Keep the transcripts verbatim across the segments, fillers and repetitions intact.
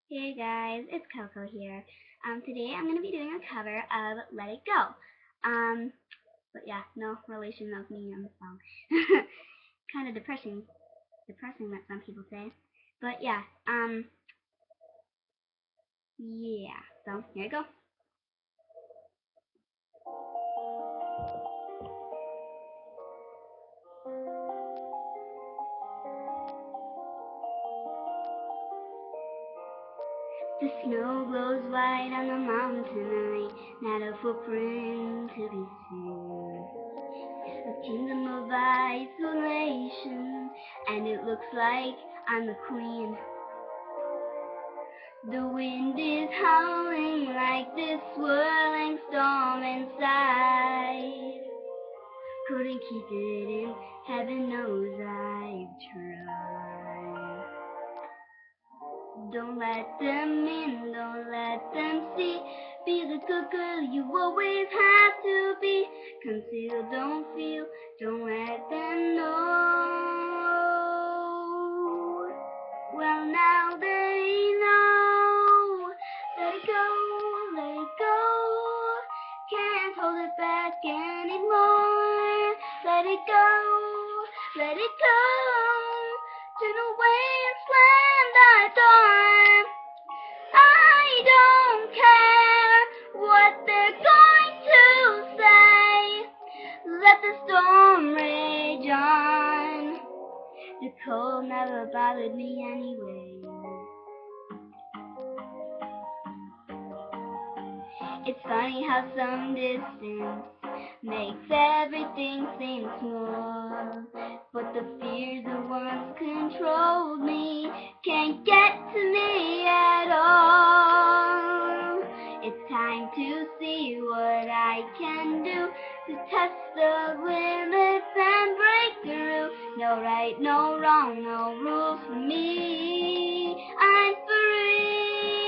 Hey guys, it's Coco here. Um, today I'm going to be doing a cover of Let It Go. Um, but yeah, no relation of me on the song. Kind of depressing, depressing that some people say. But yeah, um, yeah, so here you go. The snow glows white on the mountain tonight, not a footprint to be seen. A kingdom of isolation, and it looks like I'm the queen. The wind is howling like this swirling storm inside. Couldn't keep it in, heaven knows I've tried. Don't let them in, don't let them see. Be the good girl you always have to be. Conceal, don't feel, don't let them know. Well, now they know. Let it go, let it go. Can't hold it back anymore. Let it go, let it go. Turn away and slam that door. I don't care what they're going to say. Let the storm rage on. The cold never bothered me anyway. It's funny how some distance makes everything seem small. But the fears that once controlled me can't get to me at all. It's time to see what I can do to test the limits and break through. No right, no wrong, no rules for me. I'm free.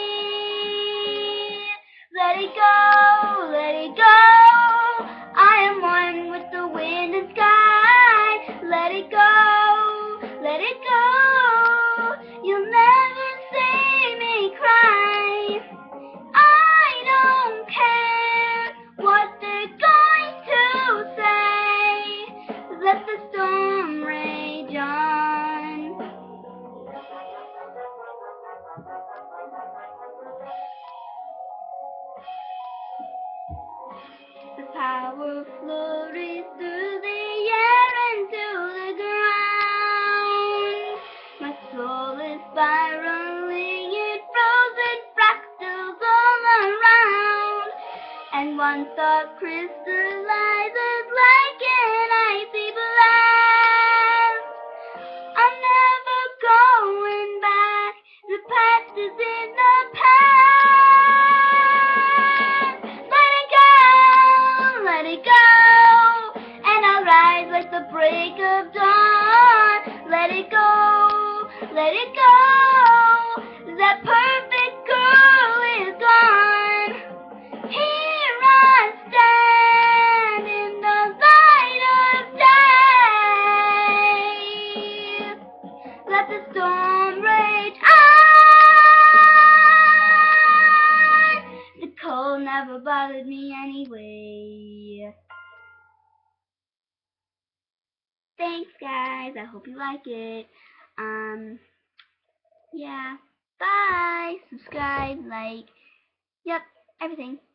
Let it go, let it go. I am one with the wind and sky. Let it go, let it go. You'll never see me cry. I don't care what they're going to say. Let the storm rage on. The power flurries through the air and to the ground. My soul is spiraling in frozen fractals all around. And one thought crystallizes like an icy blast. I'm never going back. The past is in the past. Let it go, and I'll rise like the break of dawn. Let it go, let it go. That perfect girl is gone. Here I stand in the light of day. Let the storm rage on. The cold never bothered me anyway. Thanks guys, I hope you like it. Um, yeah, bye, subscribe, like, yep, everything.